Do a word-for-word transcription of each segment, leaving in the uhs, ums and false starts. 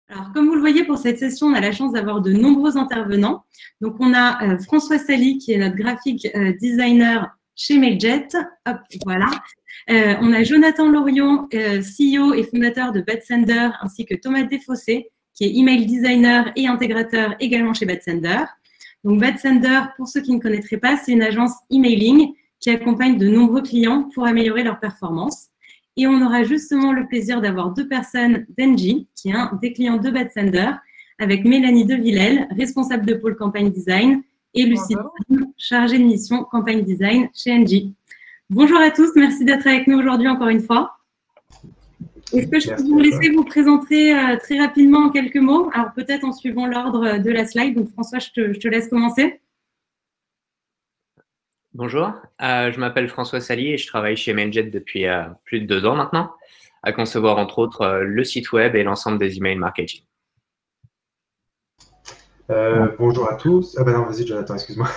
Alors, comme vous le voyez, pour cette session, on a la chance d'avoir de nombreux intervenants. Donc, on a euh, François Sally, qui est notre graphic euh, designer chez Mailjet. Hop, voilà. Euh, on a Jonathan Lorion, euh, C E O et fondateur de Badsender, ainsi que Thomas Desfossés, qui est email designer et intégrateur également chez Badsender. Donc, Badsender, pour ceux qui ne connaîtraient pas, c'est une agence emailing qui accompagne de nombreux clients pour améliorer leur performance. Et on aura justement le plaisir d'avoir deux personnes d'Engie, qui est un des clients de Badsender, avec Mélanie Devillel, responsable de pôle campagne design, et Lucie, chargée de mission campagne design chez Engie. Bonjour à tous, merci d'être avec nous aujourd'hui encore une fois. Est-ce que je peux vous laisser vous présenter euh, très rapidement en quelques mots? Alors peut-être en suivant l'ordre de la slide. Donc François, je te, je te laisse commencer. Bonjour, euh, je m'appelle François Sally et je travaille chez Mailjet depuis euh, plus de deux ans maintenant, à concevoir entre autres euh, le site web et l'ensemble des emails marketing. Euh, bonjour à tous. Ah ben non, vas-y Jonathan, excuse-moi.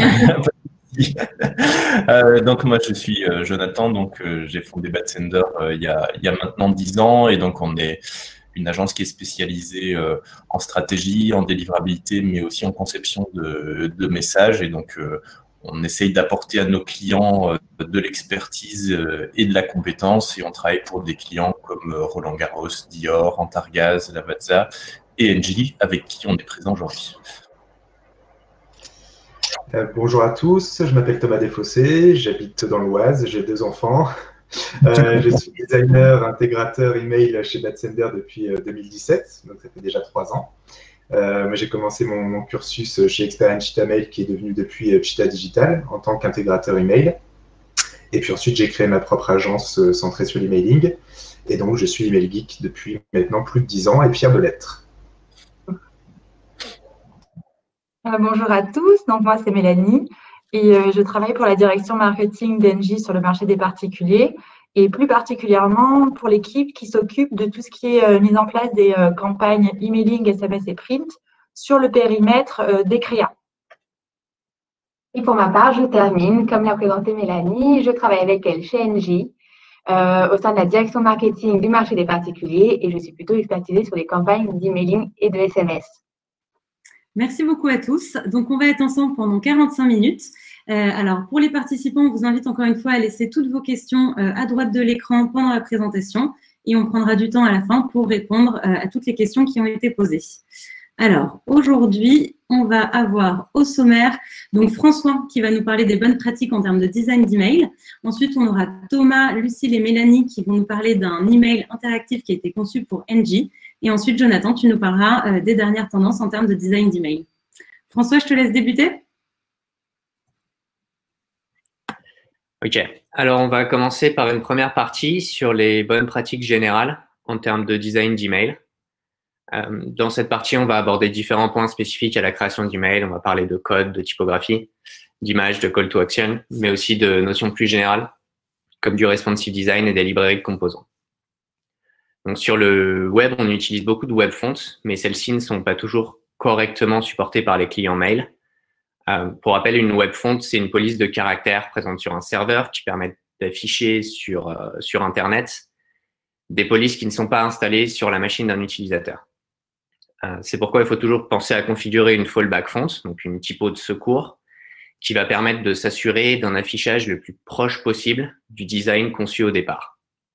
euh, donc moi je suis euh, Jonathan, donc euh, j'ai fondé Badsender euh, il, y a, il y a maintenant dix ans et donc on est une agence qui est spécialisée euh, en stratégie, en délivrabilité, mais aussi en conception de, de messages et donc euh, on essaye d'apporter à nos clients euh, de l'expertise euh, et de la compétence et on travaille pour des clients comme euh, Roland Garros, Dior, Antargaz, Lavazza et Engie avec qui on est présent aujourd'hui. Euh, bonjour à tous, je m'appelle Thomas Desfossés, j'habite dans l'Oise, j'ai deux enfants. Euh, je suis designer, intégrateur email chez Badsender depuis euh, deux mille dix-sept, donc ça fait déjà trois ans. Euh, j'ai commencé mon, mon cursus chez Experience Cheetah Mail qui est devenu depuis euh, Cheetah Digital en tant qu'intégrateur email. Et puis ensuite, j'ai créé ma propre agence euh, centrée sur l'emailing. Et donc, je suis email geek depuis maintenant plus de dix ans et fier de l'être. Euh, bonjour à tous, donc moi c'est Mélanie et euh, je travaille pour la direction marketing d'Engie sur le marché des particuliers et plus particulièrement pour l'équipe qui s'occupe de tout ce qui est euh, mise en place des euh, campagnes emailing, S M S et print sur le périmètre euh, des créas. Et pour ma part, je termine, comme l'a présenté Mélanie, je travaille avec elle chez Engie euh, au sein de la direction marketing du marché des particuliers et je suis plutôt expertisée sur les campagnes d'emailing et de S M S. Merci beaucoup à tous. Donc, on va être ensemble pendant quarante-cinq minutes. Euh, alors, pour les participants, on vous invite encore une fois à laisser toutes vos questions euh, à droite de l'écran pendant la présentation et on prendra du temps à la fin pour répondre euh, à toutes les questions qui ont été posées. Alors, aujourd'hui, on va avoir au sommaire donc François qui va nous parler des bonnes pratiques en termes de design d'email. Ensuite, on aura Thomas, Lucille et Mélanie qui vont nous parler d'un email interactif qui a été conçu pour Engie. Et ensuite, Jonathan, tu nous parleras euh, des dernières tendances en termes de design d'email. François, je te laisse débuter. Ok, alors on va commencer par une première partie sur les bonnes pratiques générales en termes de design d'email. Euh, dans cette partie, on va aborder différents points spécifiques à la création d'email. On va parler de code, de typographie, d'image, de call to action, mais aussi de notions plus générales comme du responsive design et des librairies de composants. Donc, sur le web, on utilise beaucoup de web fonts, mais celles-ci ne sont pas toujours correctement supportées par les clients mail. Euh, pour rappel, une web font, c'est une police de caractères présente sur un serveur qui permet d'afficher sur, euh, sur Internet des polices qui ne sont pas installées sur la machine d'un utilisateur. Euh, c'est pourquoi il faut toujours penser à configurer une fallback font, donc une typo de secours, qui va permettre de s'assurer d'un affichage le plus proche possible du design conçu au départ.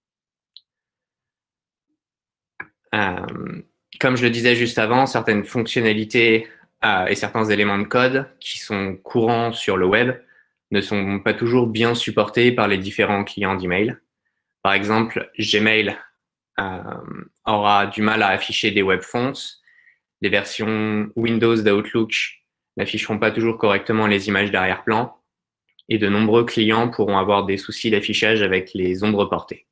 Euh, comme je le disais juste avant, certaines fonctionnalités euh, et certains éléments de code qui sont courants sur le web ne sont pas toujours bien supportés par les différents clients d'email. Par exemple, Gmail euh, aura du mal à afficher des web fonts. Les versions Windows d'Outlook n'afficheront pas toujours correctement les images d'arrière-plan. Et de nombreux clients pourront avoir des soucis d'affichage avec les ombres portées.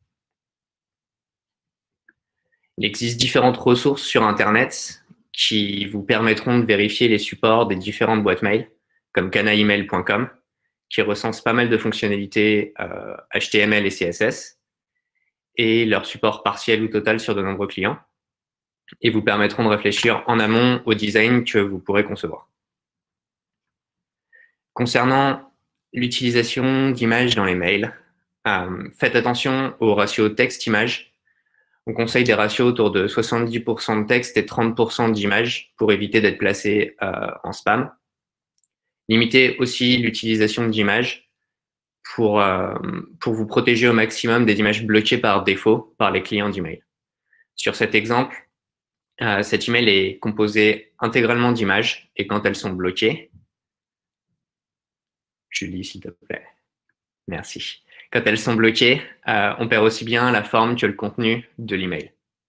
Il existe différentes ressources sur Internet qui vous permettront de vérifier les supports des différentes boîtes mail, comme canaemail point com, qui recense pas mal de fonctionnalités euh, H T M L et C S S, et leur support partiel ou total sur de nombreux clients, et vous permettront de réfléchir en amont au design que vous pourrez concevoir. Concernant l'utilisation d'images dans les mails, euh, faites attention au ratio texte-image. On conseille des ratios autour de soixante-dix pour cent de texte et trente pour cent d'images pour éviter d'être placé euh, en spam. Limitez aussi l'utilisation d'images pour, euh, pour vous protéger au maximum des images bloquées par défaut par les clients d'email. Sur cet exemple, euh, cet email est composé intégralement d'images et quand elles sont bloquées, Julie, s'il te plaît. Merci. Quand elles sont bloquées, euh, on perd aussi bien la forme que le contenu de l'email.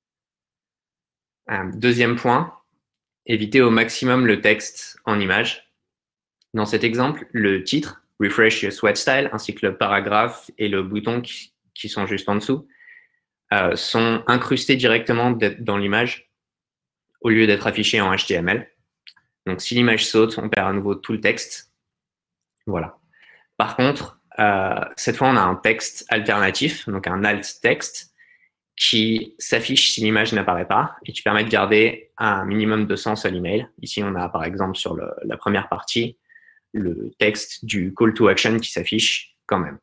Euh, deuxième point, évitez au maximum le texte en images. Dans cet exemple, le titre, Refresh Your Sweat Style, ainsi que le paragraphe et le bouton qui, qui sont juste en dessous, euh, sont incrustés directement dans l'image au lieu d'être affichés en H T M L. Donc, si l'image saute, on perd à nouveau tout le texte. Voilà. Par contre, euh, cette fois, on a un texte alternatif, donc un alt texte, qui s'affiche si l'image n'apparaît pas et qui permet de garder un minimum de sens à l'email. Ici, on a par exemple sur le, la première partie le texte du call to action qui s'affiche quand même.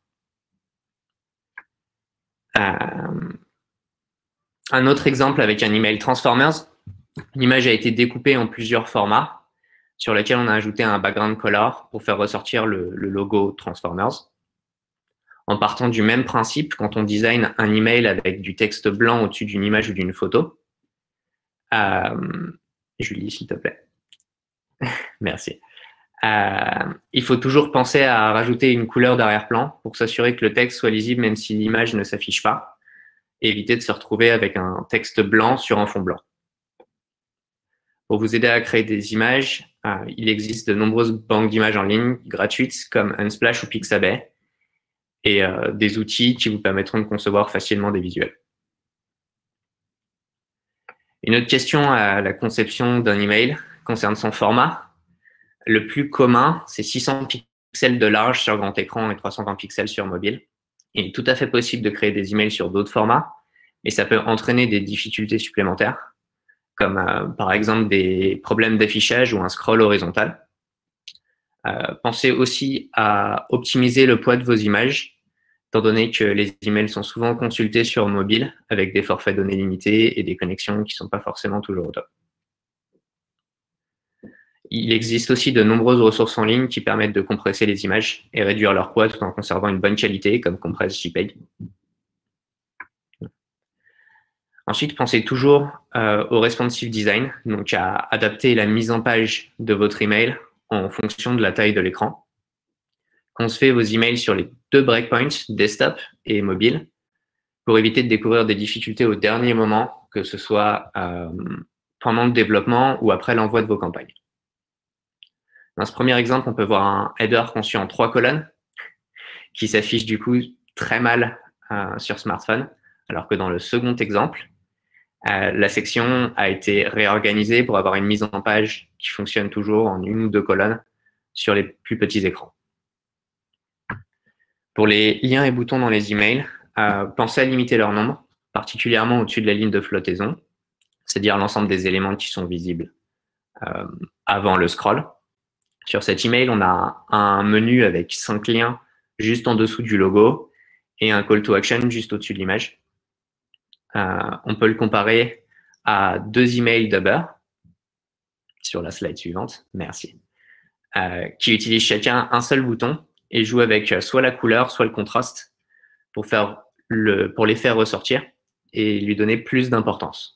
Euh, un autre exemple avec un email Transformers. L'image a été découpée en plusieurs formats sur lequel on a ajouté un background color pour faire ressortir le, le logo Transformers. En partant du même principe, quand on design un email avec du texte blanc au-dessus d'une image ou d'une photo, euh, Julie, s'il te plaît. Merci. Euh, il faut toujours penser à rajouter une couleur d'arrière-plan pour s'assurer que le texte soit lisible même si l'image ne s'affiche pas, et éviter de se retrouver avec un texte blanc sur un fond blanc. Pour vous aider à créer des images, euh, il existe de nombreuses banques d'images en ligne gratuites comme Unsplash ou Pixabay et euh, des outils qui vous permettront de concevoir facilement des visuels. Une autre question à la conception d'un email concerne son format. Le plus commun, c'est six cents pixels de large sur grand écran et trois cent vingt pixels sur mobile. Il est tout à fait possible de créer des emails sur d'autres formats, mais ça peut entraîner des difficultés supplémentaires, comme euh, par exemple des problèmes d'affichage ou un scroll horizontal. Euh, pensez aussi à optimiser le poids de vos images, étant donné que les emails sont souvent consultés sur mobile avec des forfaits données limités et des connexions qui ne sont pas forcément toujours au top. Il existe aussi de nombreuses ressources en ligne qui permettent de compresser les images et réduire leur poids tout en conservant une bonne qualité, comme CompressJPEG. Ensuite, pensez toujours euh, au responsive design, donc à adapter la mise en page de votre email en fonction de la taille de l'écran. Concevez vos emails sur les deux breakpoints, desktop et mobile, pour éviter de découvrir des difficultés au dernier moment, que ce soit euh, pendant le développement ou après l'envoi de vos campagnes. Dans ce premier exemple, on peut voir un header conçu en trois colonnes qui s'affiche du coup très mal euh, sur smartphone, alors que dans le second exemple, euh, la section a été réorganisée pour avoir une mise en page qui fonctionne toujours en une ou deux colonnes sur les plus petits écrans. Pour les liens et boutons dans les emails, euh, pensez à limiter leur nombre, particulièrement au-dessus de la ligne de flottaison, c'est-à-dire l'ensemble des éléments qui sont visibles euh, avant le scroll. Sur cet email, on a un menu avec cinq liens juste en dessous du logo et un call to action juste au-dessus de l'image. Euh, on peut le comparer à deux emails d'Uber, sur la slide suivante, merci, euh, qui utilisent chacun un seul bouton et jouent avec soit la couleur, soit le contraste pour, faire le, pour les faire ressortir et lui donner plus d'importance.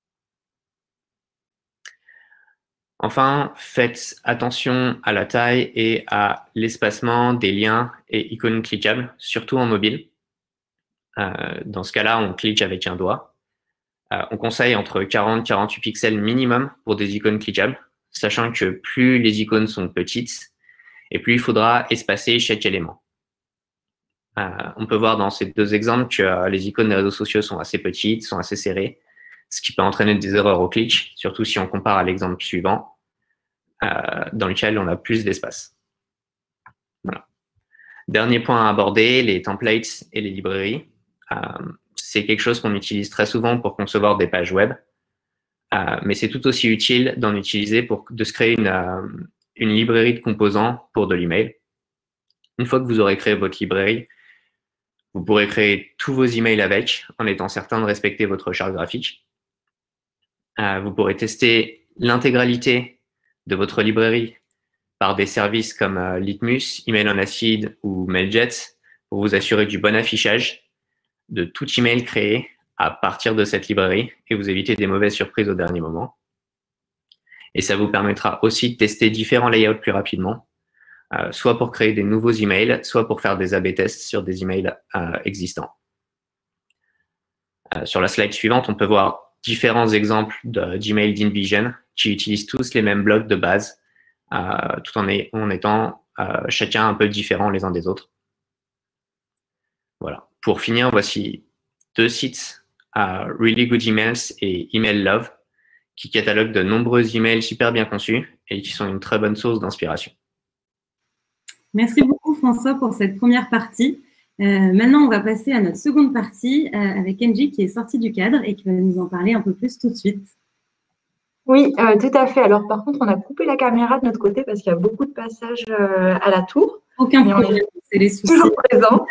Enfin, faites attention à la taille et à l'espacement des liens et icônes cliquables, surtout en mobile. Euh, dans ce cas-là, on clique avec un doigt. Euh, on conseille entre quarante et quarante-huit pixels minimum pour des icônes cliquables, sachant que plus les icônes sont petites, et plus il faudra espacer chaque élément. Euh, on peut voir dans ces deux exemples que euh, les icônes des réseaux sociaux sont assez petites, sont assez serrées, ce qui peut entraîner des erreurs au clic, surtout si on compare à l'exemple suivant, euh, dans lequel on a plus d'espace. Voilà. Dernier point à aborder, les templates et les librairies. Euh, c'est quelque chose qu'on utilise très souvent pour concevoir des pages web, euh, mais c'est tout aussi utile d'en utiliser pour de se créer une, euh, une librairie de composants pour de l'email. Une fois que vous aurez créé votre librairie, Vous pourrez créer tous vos emails avec, en étant certain de respecter votre charte graphique. Euh, vous pourrez tester l'intégralité de votre librairie par des services comme euh, Litmus, Email on Acid ou Mailjet pour vous assurer du bon affichage de tout email créé à partir de cette librairie et vous éviter des mauvaises surprises au dernier moment. Et ça vous permettra aussi de tester différents layouts plus rapidement, euh, soit pour créer des nouveaux emails, soit pour faire des A B tests sur des emails euh, existants. Euh, sur la slide suivante, on peut voir différents exemples d'emails d'InVision qui utilisent tous les mêmes blocs de base, euh, tout en, est, en étant euh, chacun un peu différents les uns des autres. Voilà. Pour finir, voici deux sites, uh, Really Good Emails et Email Love, qui cataloguent de nombreux emails super bien conçus et qui sont une très bonne source d'inspiration. Merci beaucoup François pour cette première partie. Euh, maintenant, on va passer à notre seconde partie euh, avec Angie qui est sortie du cadre et qui va nous en parler un peu plus tout de suite. Oui, euh, tout à fait. Alors par contre, on a coupé la caméra de notre côté parce qu'il y a beaucoup de passages euh, à la tour. Aucun problème, c'est les soucis. Toujours présent.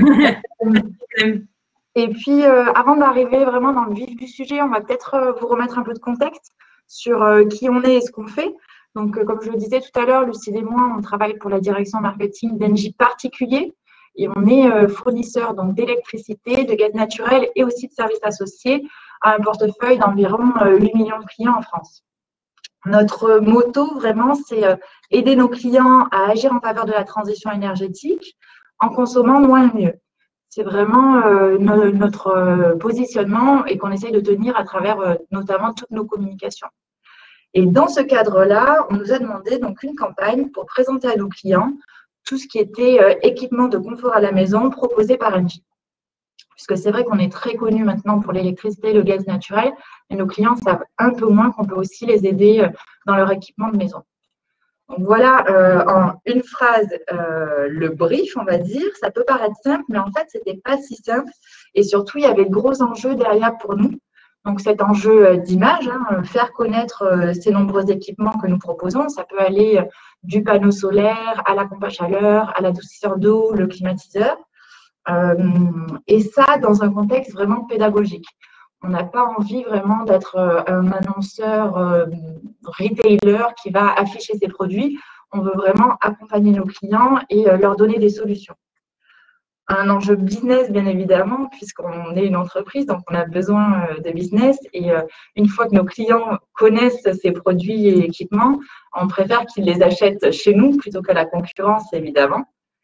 Et puis, euh, avant d'arriver vraiment dans le vif du sujet, on va peut-être euh, vous remettre un peu de contexte sur euh, qui on est et ce qu'on fait. Donc, euh, comme je le disais tout à l'heure, Lucille et moi, on travaille pour la direction marketing d'Engie particulier et on est euh, fournisseur donc d'électricité, de gaz naturel et aussi de services associés à un portefeuille d'environ euh, huit millions de clients en France. Notre motto, vraiment, c'est euh, aider nos clients à agir en faveur de la transition énergétique en consommant moins mieux. C'est vraiment euh, no, notre euh, positionnement et qu'on essaye de tenir à travers euh, notamment toutes nos communications. Et dans ce cadre-là, on nous a demandé donc une campagne pour présenter à nos clients tout ce qui était euh, équipement de confort à la maison proposé par Engie. Puisque c'est vrai qu'on est très connu maintenant pour l'électricité et le gaz naturel, et nos clients savent un peu moins qu'on peut aussi les aider euh, dans leur équipement de maison. Donc voilà, euh, en une phrase, euh, le brief, on va dire. Ça peut paraître simple, mais en fait, ce n'était pas si simple. Et surtout, il y avait de gros enjeux derrière pour nous. Donc cet enjeu d'image, hein, faire connaître euh, ces nombreux équipements que nous proposons, ça peut aller euh, du panneau solaire à la pompe à chaleur, à l'adoucisseur d'eau, le climatiseur. Euh, et ça, dans un contexte vraiment pédagogique. On n'a pas envie vraiment d'être un annonceur euh, retailer qui va afficher ses produits. On veut vraiment accompagner nos clients et euh, leur donner des solutions. Un enjeu business, bien évidemment, puisqu'on est une entreprise, donc on a besoin euh, de business. Et euh, une fois que nos clients connaissent ces produits et équipements, on préfère qu'ils les achètent chez nous plutôt qu'à la concurrence, évidemment.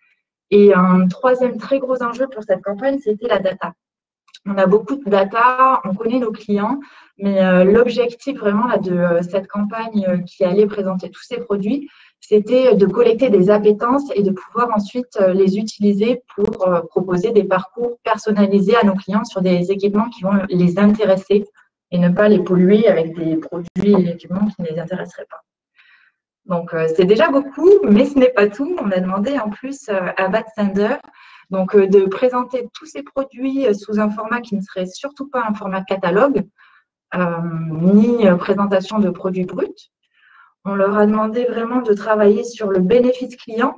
Et un troisième très gros enjeu pour cette campagne, c'était la data. On a beaucoup de data, on connaît nos clients, mais euh, l'objectif vraiment là, de euh, cette campagne euh, qui allait présenter tous ces produits, c'était de collecter des appétences et de pouvoir ensuite euh, les utiliser pour euh, proposer des parcours personnalisés à nos clients sur des équipements qui vont les intéresser et ne pas les polluer avec des produits et équipements qui ne les intéresseraient pas. Donc, euh, c'est déjà beaucoup, mais ce n'est pas tout. On a demandé en plus euh, à Batsender donc, euh, de présenter tous ces produits euh, sous un format qui ne serait surtout pas un format catalogue, euh, ni euh, présentation de produits bruts. On leur a demandé vraiment de travailler sur le bénéfice client.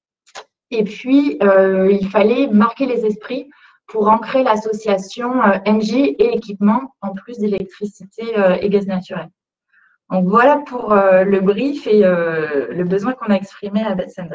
Et puis, euh, il fallait marquer les esprits pour ancrer l'association euh, Engie et équipement, en plus d'électricité euh, et gaz naturel. Donc, voilà pour euh, le brief et euh, le besoin qu'on a exprimé à Batsender.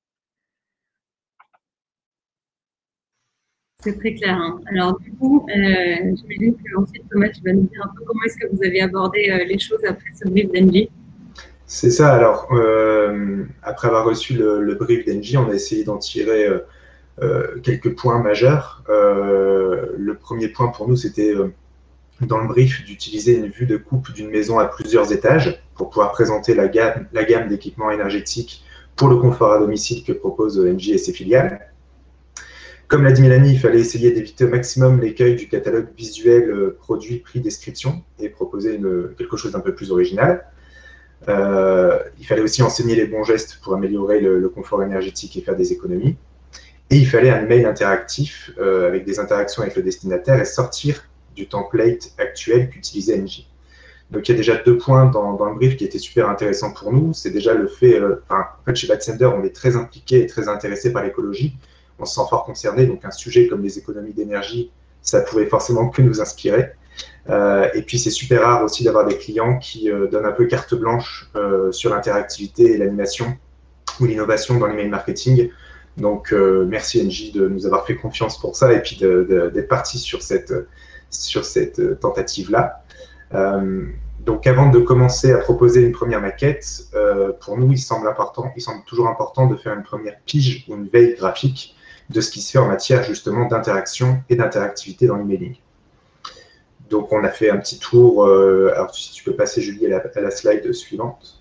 C'est très clair. Hein. Alors, du coup, euh, j'imagine que ensuite, Thomas, tu vas nous dire un peu comment est-ce que vous avez abordé euh, les choses après ce brief d'Engie. C'est ça. Alors, euh, après avoir reçu le, le brief d'Engie, on a essayé d'en tirer euh, euh, quelques points majeurs. Euh, le premier point pour nous, c'était euh, dans le brief d'utiliser une vue de coupe d'une maison à plusieurs étages pour pouvoir présenter la gamme, la gamme d'équipements énergétiques pour le confort à domicile que propose Engie et ses filiales. Comme l'a dit Mélanie, il fallait essayer d'éviter au maximum l'écueil du catalogue visuel euh, produit, prix, description et proposer une, quelque chose d'un peu plus original. Euh, il fallait aussi enseigner les bons gestes pour améliorer le, le confort énergétique et faire des économies. Et il fallait un email interactif euh, avec des interactions avec le destinataire et sortir du template actuel qu'utilisait Engie. Donc il y a déjà deux points dans, dans le brief qui étaient super intéressants pour nous. C'est déjà le fait, euh, enfin, en fait chez Batsender, on est très impliqué et très intéressé par l'écologie. on se sent fort concerné. Donc, un sujet comme les économies d'énergie, ça pouvait forcément que nous inspirer. Euh, et puis, c'est super rare aussi d'avoir des clients qui euh, donnent un peu carte blanche euh, sur l'interactivité et l'animation ou l'innovation dans l'email marketing. Donc, euh, merci N J de nous avoir fait confiance pour ça et puis d'être parti sur cette, sur cette tentative-là. Euh, donc, avant de commencer à proposer une première maquette, euh, pour nous, il semble important, il semble toujours important de faire une première pige ou une veille graphique de ce qui se fait en matière justement d'interaction et d'interactivité dans l'emailing. Donc, on a fait un petit tour. Euh, alors, si tu peux passer, Julie, à la, à la slide suivante.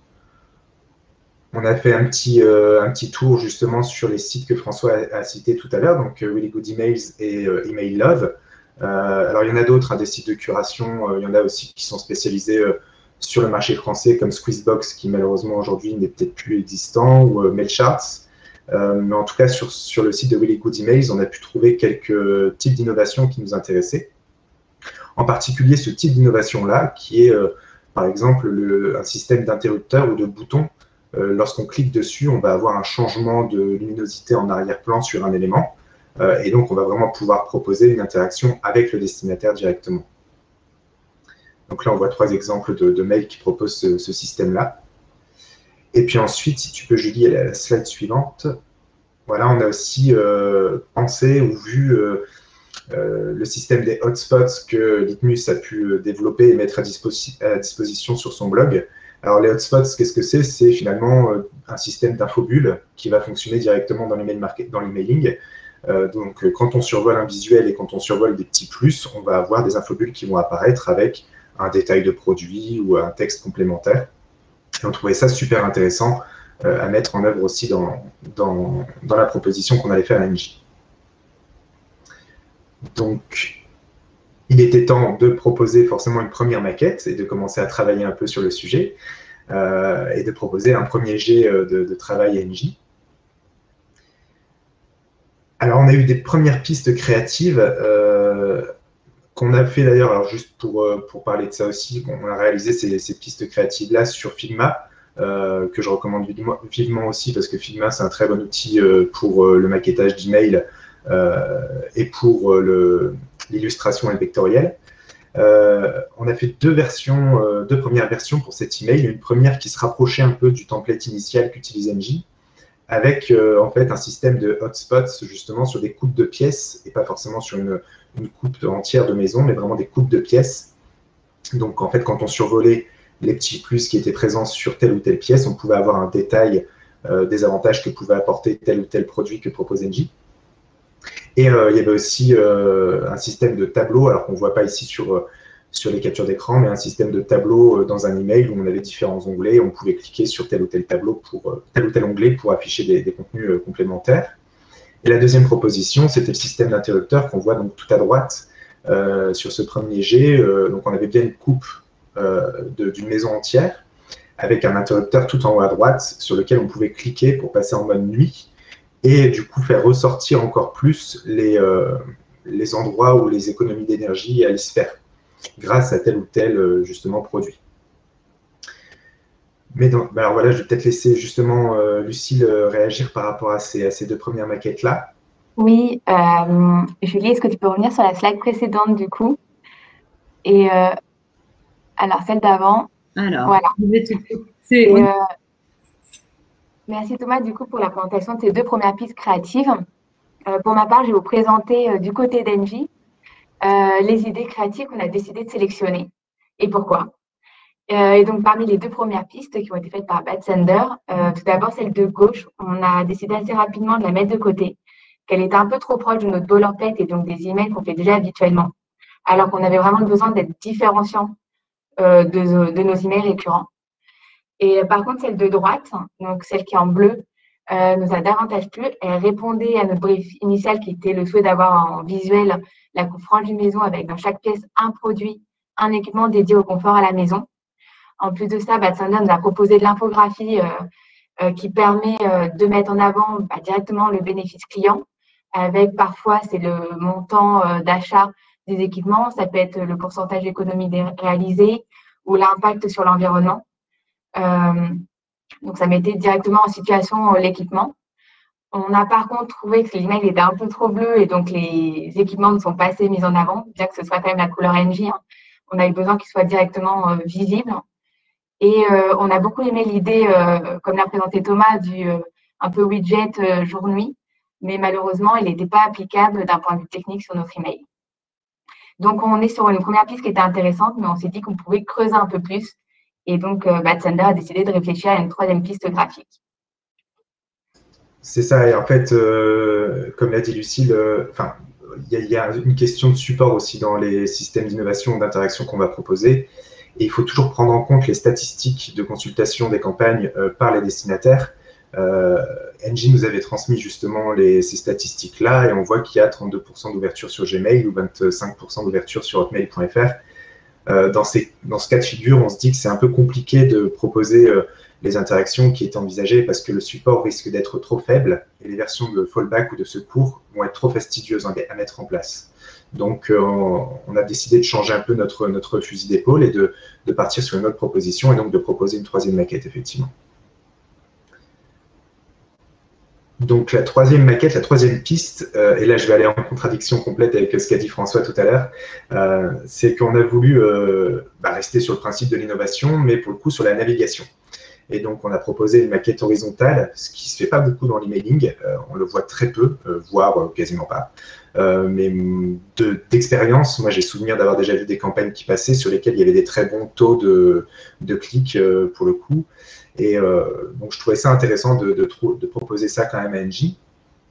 On a fait un petit, euh, un petit tour justement sur les sites que François a, a cités tout à l'heure, donc euh, Really Good Emails et euh, Email Love. Euh, alors, il y en a d'autres, hein, des sites de curation. Euh, il y en a aussi qui sont spécialisés euh, sur le marché français, comme Squeezebox, qui malheureusement aujourd'hui n'est peut-être plus existant, ou euh, Mailcharts. Euh, mais en tout cas, sur, sur le site de Really Good Emails, on a pu trouver quelques types d'innovations qui nous intéressaient. En particulier, ce type d'innovation-là, qui est, euh, par exemple, le, un système d'interrupteur ou de bouton. Euh, Lorsqu'on clique dessus, on va avoir un changement de luminosité en arrière-plan sur un élément. Euh, et donc, on va vraiment pouvoir proposer une interaction avec le destinataire directement. Donc là, on voit trois exemples de, de mails qui proposent ce, ce système-là. Et puis ensuite, si tu peux, Julie, à la slide suivante. Voilà, on a aussi euh, pensé ou vu euh, euh, le système des hotspots que Litmus a pu développer et mettre à, disposi à disposition sur son blog. Alors, les hotspots, qu'est-ce que c'est? C'est finalement euh, un système d'infobulle qui va fonctionner directement dans l'email market, dans l'emailing. Euh, donc, euh, quand on survole un visuel et quand on survole des petits plus, on va avoir des infobulles qui vont apparaître avec un détail de produit ou un texte complémentaire. Et on trouvait ça super intéressant euh, à mettre en œuvre aussi dans, dans, dans la proposition qu'on allait faire à N J. Donc, il était temps de proposer forcément une première maquette et de commencer à travailler un peu sur le sujet euh, et de proposer un premier jet de, de travail à N J. Alors, on a eu des premières pistes créatives euh, qu'on a fait d'ailleurs, alors juste pour, pour parler de ça aussi, on a réalisé ces, ces pistes créatives-là sur Figma, euh, que je recommande vivement, vivement aussi parce que Figma, c'est un très bon outil euh, pour euh, le maquettage d'email euh, et pour euh, l'illustration et le vectoriel. Euh, on a fait deux versions, euh, deux premières versions pour cet email. Une première qui se rapprochait un peu du template initial qu'utilise N J, avec euh, en fait un système de hotspots justement sur des coupes de pièces et pas forcément sur une, une coupe entière de maison, mais vraiment des coupes de pièces. Donc en fait, quand on survolait les petits plus qui étaient présents sur telle ou telle pièce, on pouvait avoir un détail euh, des avantages que pouvait apporter tel ou tel produit que propose N J. Et euh, il y avait aussi euh, un système de tableau, alors qu'on ne voit pas ici sur, euh, sur les captures d'écran, mais un système de tableau euh, dans un email où on avait différents onglets, on pouvait cliquer sur tel ou tel tableau pour euh, tel ou tel onglet pour afficher des, des contenus euh, complémentaires. Et la deuxième proposition, c'était le système d'interrupteur qu'on voit donc tout à droite euh, sur ce premier jet. Euh, donc on avait bien une coupe euh, d'une maison entière avec un interrupteur tout en haut à droite sur lequel on pouvait cliquer pour passer en mode nuit. Et du coup, faire ressortir encore plus les, euh, les endroits où les économies d'énergie allaient se faire grâce à tel ou tel, justement, produit. Mais donc, alors voilà, je vais peut-être laisser justement euh, Lucille réagir par rapport à ces, à ces deux premières maquettes-là. Oui, euh, Julie, est-ce que tu peux revenir sur la slide précédente, du coup? Et euh, alors, celle d'avant. Alors, voilà. C'est... Euh, Merci Thomas du coup pour la présentation de ces deux premières pistes créatives. Euh, pour ma part, je vais vous présenter euh, du côté d'N J euh, les idées créatives qu'on a décidé de sélectionner et pourquoi. Euh, et donc parmi les deux premières pistes qui ont été faites par Batsender, euh, tout d'abord celle de gauche, on a décidé assez rapidement de la mettre de côté, qu'elle était un peu trop proche de notre boilerplate et donc des emails qu'on fait déjà habituellement, alors qu'on avait vraiment besoin d'être différenciant euh, de, de nos emails récurrents. Et par contre, celle de droite, donc celle qui est en bleu, euh, nous a davantage plu. Elle répondait à notre brief initial qui était le souhait d'avoir en visuel la coupe franche d'une maison avec dans chaque pièce un produit, un équipement dédié au confort à la maison. En plus de ça, Batsender nous a proposé de l'infographie euh, euh, qui permet euh, de mettre en avant bah, directement le bénéfice client avec parfois c'est le montant euh, d'achat des équipements, ça peut être le pourcentage d'économie réalisée ou l'impact sur l'environnement. Euh, donc, ça mettait directement en situation euh, l'équipement. On a par contre trouvé que l'email était un peu trop bleu et donc les équipements ne sont pas assez mis en avant, bien que ce soit quand même la couleur N J. Hein. On a eu besoin qu'ils soient directement euh, visibles. Et euh, on a beaucoup aimé l'idée, euh, comme l'a présenté Thomas, du euh, un peu widget euh, jour-nuit, mais malheureusement, il n'était pas applicable d'un point de vue technique sur notre email. Donc, on est sur une première piste qui était intéressante, mais on s'est dit qu'on pouvait creuser un peu plus. Et donc, euh, Batcender a décidé de réfléchir à une troisième piste graphique. C'est ça, et en fait, euh, comme l'a dit Lucille, enfin, il y, y a une question de support aussi dans les systèmes d'innovation, d'interaction qu'on va proposer. Et il faut toujours prendre en compte les statistiques de consultation des campagnes euh, par les destinataires. Euh, N J nous avait transmis justement les, ces statistiques-là et on voit qu'il y a trente-deux pour cent d'ouverture sur Gmail ou vingt-cinq pour cent d'ouverture sur hotmail point F R. Euh, dans, ces, dans ce cas de figure, on se dit que c'est un peu compliqué de proposer euh, les interactions qui étaient envisagées parce que le support risque d'être trop faible et les versions de fallback ou de secours vont être trop fastidieuses à mettre en place. Donc, euh, on a décidé de changer un peu notre, notre fusil d'épaule et de, de partir sur une autre proposition et donc de proposer une troisième maquette, effectivement. Donc, la troisième maquette, la troisième piste, euh, et là, je vais aller en contradiction complète avec ce qu'a dit François tout à l'heure, euh, c'est qu'on a voulu euh, bah, rester sur le principe de l'innovation, mais pour le coup, sur la navigation. Et donc, on a proposé une maquette horizontale, ce qui ne se fait pas beaucoup dans l'emailing. Euh, on le voit très peu, euh, voire euh, quasiment pas. Euh, mais d'expérience, de, moi, j'ai souvenir d'avoir déjà vu des campagnes qui passaient sur lesquelles il y avait des très bons taux de, de clics, euh, pour le coup. Et euh, donc, je trouvais ça intéressant de, de, de proposer ça quand même à N J.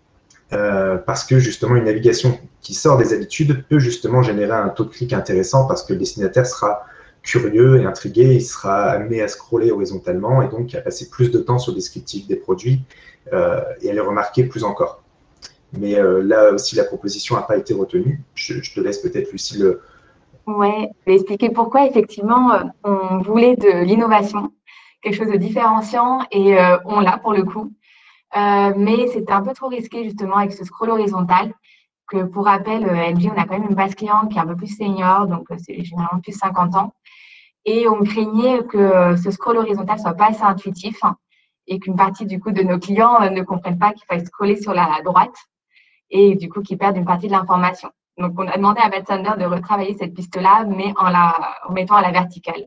Euh, parce que justement, une navigation qui sort des habitudes peut justement générer un taux de clic intéressant parce que le destinataire sera curieux et intrigué, il sera amené à scroller horizontalement et donc à passer plus de temps sur le descriptif des produits euh, et à les remarquer plus encore. Mais euh, là aussi, la proposition n'a pas été retenue. Je, je te laisse peut-être, Lucie, le... Oui, je vais expliquer pourquoi, effectivement, euh, on voulait de l'innovation, quelque chose de différenciant, et euh, on l'a pour le coup. Euh, mais c'était un peu trop risqué, justement, avec ce scroll horizontal, que pour rappel, euh, N J, on a quand même une base client qui est un peu plus senior, donc euh, c'est généralement plus cinquante ans. Et on craignait que ce scroll horizontal ne soit pas assez intuitif hein, et qu'une partie du coup de nos clients euh, ne comprennent pas qu'il faille scroller sur la droite et du coup qu'ils perdent une partie de l'information. Donc, on a demandé à Batcender de retravailler cette piste-là, mais en la en mettant à la verticale.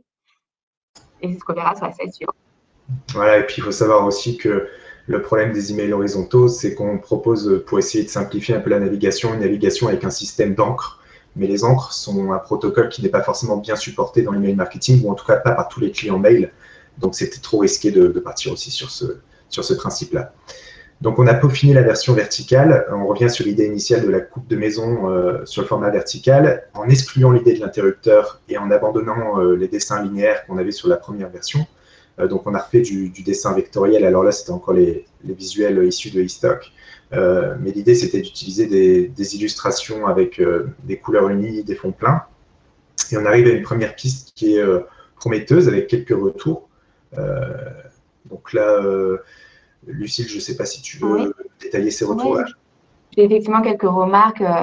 Et c'est ce qu'on verra sur la slide suivante. Voilà, et puis il faut savoir aussi que le problème des emails horizontaux, c'est qu'on propose, pour essayer de simplifier un peu la navigation, une navigation avec un système d'encre. Mais les encres sont un protocole qui n'est pas forcément bien supporté dans l'email marketing, ou en tout cas pas par tous les clients mail. Donc, c'était trop risqué de, de partir aussi sur ce, sur ce principe-là. Donc, on a peaufiné la version verticale. On revient sur l'idée initiale de la coupe de maison euh, sur le format vertical, en excluant l'idée de l'interrupteur et en abandonnant euh, les dessins linéaires qu'on avait sur la première version. Euh, donc, on a refait du, du dessin vectoriel. Alors là, c'était encore les, les visuels issus de eStock. Euh, mais l'idée, c'était d'utiliser des, des illustrations avec euh, des couleurs unies, des fonds pleins. Et on arrive à une première piste qui est euh, prometteuse avec quelques retours. Euh, donc là, euh, Lucille, je ne sais pas si tu veux oui. détailler ces retours. Oui. J'ai effectivement quelques remarques. Euh,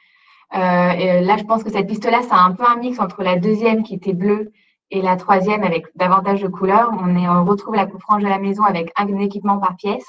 euh, et là, je pense que cette piste-là, c'est un peu un mix entre la deuxième qui était bleue et la troisième avec davantage de couleurs. On, est, on retrouve la coupe frange de la maison avec un équipement par pièce.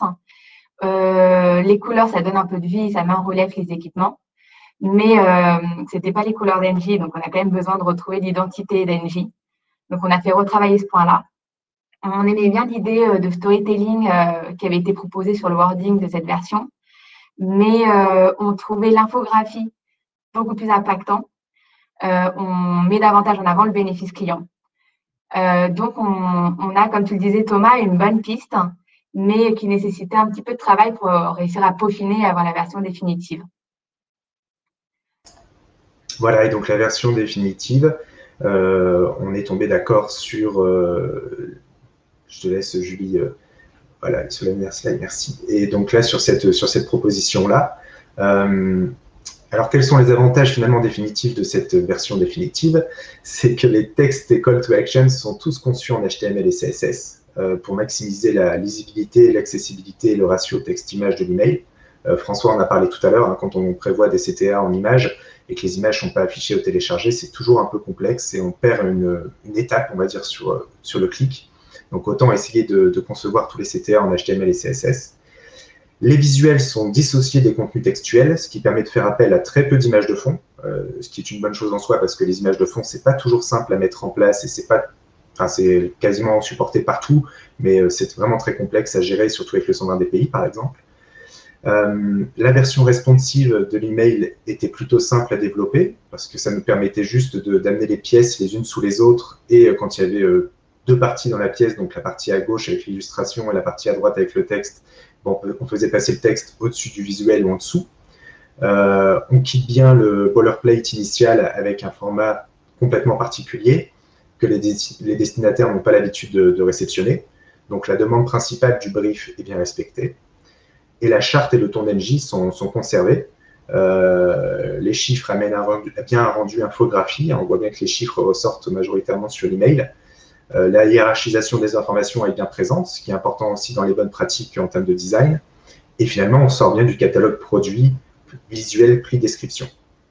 Euh, les couleurs, ça donne un peu de vie, ça met en relief les équipements. Mais euh, ce n'était pas les couleurs d'N J, donc on a quand même besoin de retrouver l'identité d'N J. Donc, on a fait retravailler ce point-là. On aimait bien l'idée de storytelling euh, qui avait été proposée sur le wording de cette version, mais euh, on trouvait l'infographie beaucoup plus impactant. Euh, on met davantage en avant le bénéfice client. Euh, donc, on, on a, comme tu le disais, Thomas, une bonne piste, mais qui nécessitait un petit peu de travail pour réussir à peaufiner et avoir la version définitive. Voilà, et donc la version définitive, euh, on est tombé d'accord sur, euh, je te laisse Julie, euh, voilà, sur la merci, merci. Et donc là, sur cette, sur cette proposition-là, euh, alors quels sont les avantages finalement définitifs de cette version définitive? C'est que les textes et call to action sont tous conçus en H T M L et C S S euh, pour maximiser la lisibilité, l'accessibilité et le ratio texte-image de l'email. Euh, François en a parlé tout à l'heure, hein, quand on prévoit des C T A en images et que les images ne sont pas affichées ou téléchargées, c'est toujours un peu complexe et on perd une, une étape, on va dire, sur, sur le clic. Donc, autant essayer de, de concevoir tous les C T A en H T M L et C S S. Les visuels sont dissociés des contenus textuels, ce qui permet de faire appel à très peu d'images de fond, euh, ce qui est une bonne chose en soi parce que les images de fond, c'est pas toujours simple à mettre en place et c'est pas, enfin, c'est quasiment supporté partout, mais euh, c'est vraiment très complexe à gérer, surtout avec le cent vingt D P I par exemple. Euh, la version responsive de l'email était plutôt simple à développer parce que ça nous permettait juste d'amener les pièces les unes sous les autres et euh, quand il y avait euh, deux parties dans la pièce, donc la partie à gauche avec l'illustration et la partie à droite avec le texte, bon, on faisait passer le texte au-dessus du visuel ou en dessous. Euh, on quitte bien le boilerplate initial avec un format complètement particulier que les, les destinataires n'ont pas l'habitude de, de réceptionner. Donc la demande principale du brief est bien respectée. Et la charte et le ton d'Engie sont, sont conservés. Euh, les chiffres amènent un rendu, bien un rendu infographie. On voit bien que les chiffres ressortent majoritairement sur l'email. Euh, la hiérarchisation des informations est bien présente, ce qui est important aussi dans les bonnes pratiques en termes de design. Et finalement, on sort bien du catalogue produit, visuel, prix, description.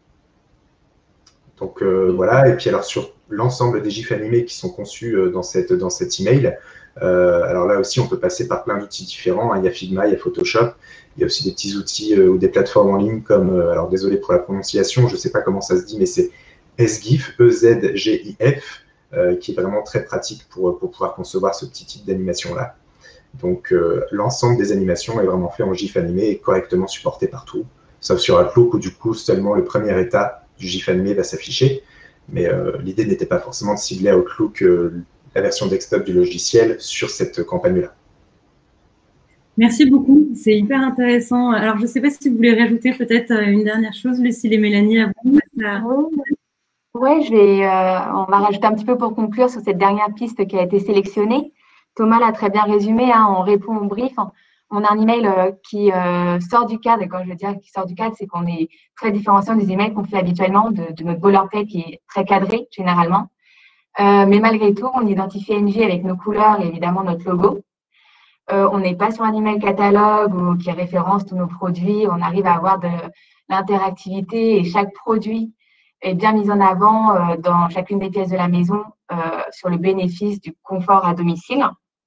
Donc euh, voilà, et puis alors sur l'ensemble des gifs animés qui sont conçus euh, dans, cette, dans cet email, euh, alors là aussi on peut passer par plein d'outils différents, hein. Il y a Figma, il y a Photoshop, il y a aussi des petits outils euh, ou des plateformes en ligne comme, euh, alors désolé pour la prononciation, je ne sais pas comment ça se dit, mais c'est SGIF, E Z G I F, euh, qui est vraiment très pratique pour, pour pouvoir concevoir ce petit type d'animation-là. Donc euh, l'ensemble des animations est vraiment fait en GIF animé et correctement supporté partout, sauf sur Outlook où du coup seulement le premier état du GIF animé va s'afficher. Mais euh, l'idée n'était pas forcément de cibler Outlook, euh, la version desktop du logiciel, sur cette campagne-là. Merci beaucoup, c'est hyper intéressant. Alors, je ne sais pas si vous voulez rajouter peut-être une dernière chose, Lucille et Mélanie, avant de passer à... Oui, je vais, euh, on va rajouter un petit peu pour conclure sur cette dernière piste qui a été sélectionnée. Thomas l'a très bien résumé, hein, on répond au brief. On a un email euh, qui euh, sort du cadre, et quand je veux dire qui sort du cadre, c'est qu'on est très différenciant des emails qu'on fait habituellement, de, de notre boilerplate qui est très cadré généralement. Euh, mais malgré tout, on identifie Engie avec nos couleurs et évidemment notre logo. Euh, on n'est pas sur un email catalogue ou qui référence tous nos produits. On arrive à avoir de l'interactivité et chaque produit est bien mis en avant euh, dans chacune des pièces de la maison euh, sur le bénéfice du confort à domicile.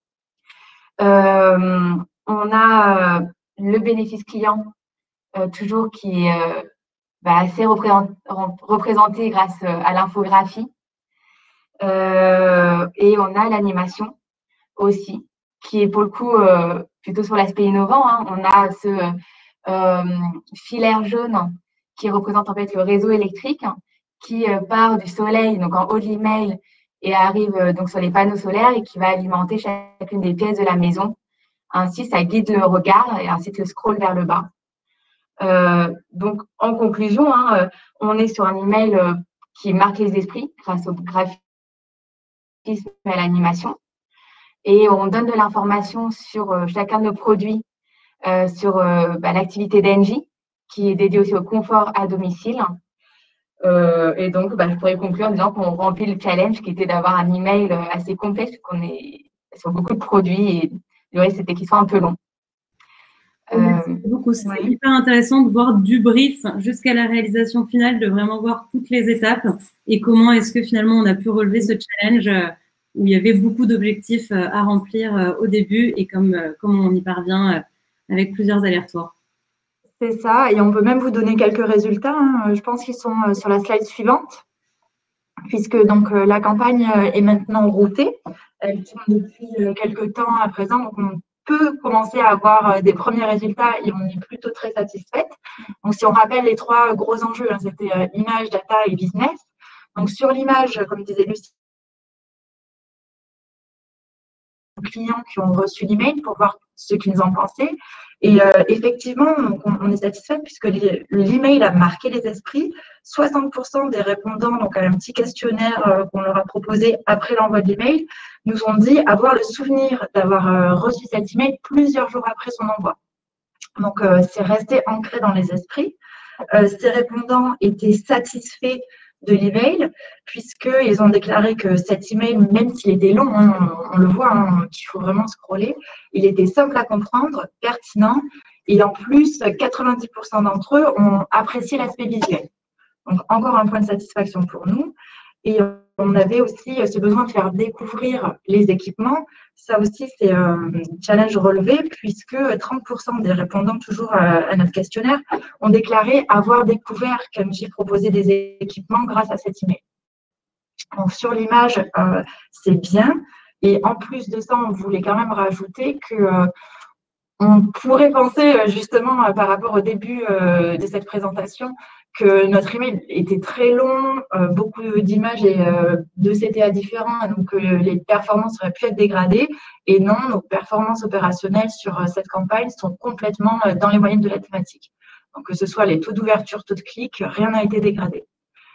Euh, on a euh, le bénéfice client euh, toujours qui est euh, bah, assez représenté, représenté grâce à l'infographie. Euh, et on a l'animation aussi, qui est pour le coup euh, plutôt sur l'aspect innovant. Hein. On a ce euh, filaire jaune qui représente en fait le réseau électrique qui euh, part du soleil, donc en haut de l'email, et arrive euh, donc sur les panneaux solaires et qui va alimenter chacune des pièces de la maison. Ainsi, ça guide le regard et ainsi le scroll vers le bas. Euh, donc, en conclusion, hein, on est sur un email euh, qui marque les esprits grâce au graphisme et à l'animation. Et on donne de l'information sur euh, chacun de nos produits, euh, sur euh, bah, l'activité d'Engie, qui est dédiée aussi au confort à domicile. Euh, et donc, bah, je pourrais conclure en disant qu'on remplit le challenge qui était d'avoir un email assez complexe, qu'on est sur beaucoup de produits et le reste, c'était qu'il soit un peu long. Merci euh, beaucoup. C'est oui. hyper intéressant de voir du brief jusqu'à la réalisation finale, de vraiment voir toutes les étapes et comment est-ce que finalement on a pu relever ce challenge où il y avait beaucoup d'objectifs à remplir au début et comme, comme on y parvient avec plusieurs allers-retours. C'est ça, et on peut même vous donner quelques résultats. Hein. Je pense qu'ils sont sur la slide suivante, puisque donc la campagne est maintenant routée. Elle tourne depuis quelques temps à présent, donc on peut commencer à avoir des premiers résultats et on est plutôt très satisfaite. Donc, si on rappelle les trois gros enjeux, hein, c'était image, data et business. Donc, sur l'image, comme disait Lucie, clients qui ont reçu l'email pour voir ce qu'ils en pensaient. Et euh, effectivement, donc on, on est satisfait puisque l'email a marqué les esprits. soixante pour cent des répondants donc à un petit questionnaire euh, qu'on leur a proposé après l'envoi de l'email nous ont dit avoir le souvenir d'avoir euh, reçu cet email plusieurs jours après son envoi. Donc, euh, c'est resté ancré dans les esprits. Euh, ces répondants étaient satisfaits de l'email, puisqu'ils ont déclaré que cet email, même s'il était long, hein, on, on le voit, hein, qu'il faut vraiment scroller, il était simple à comprendre, pertinent, et en plus, quatre-vingt-dix pour cent d'entre eux ont apprécié l'aspect visuel. Donc, encore un point de satisfaction pour nous. Et on avait aussi ce besoin de faire découvrir les équipements. Ça aussi, c'est un challenge relevé puisque trente pour cent des répondants toujours à, à notre questionnaire ont déclaré avoir découvert qu'Engie proposait des équipements grâce à cet email. Donc, sur l'image, euh, c'est bien. Et en plus de ça, on voulait quand même rajouter que euh, on pourrait penser justement euh, par rapport au début euh, de cette présentation que notre email était très long, euh, beaucoup d'images et euh, de C T A différents, donc euh, les performances auraient pu être dégradées. Et non, nos performances opérationnelles sur euh, cette campagne sont complètement euh, dans les moyennes de la thématique. Donc que ce soit les taux d'ouverture, taux de clic, rien n'a été dégradé.